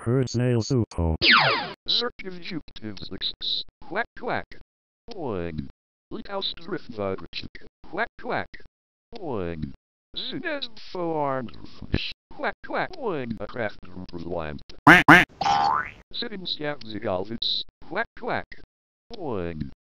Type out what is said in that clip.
Heard Snail Csupo. Search of Jupiters. Quack quack. Boing. Lighthouse drift vibration. Quack quack. Boing. Zunes forearmed fish. Quack quack. Boing. A craft land. Sitting scabs Quack quack. Boing.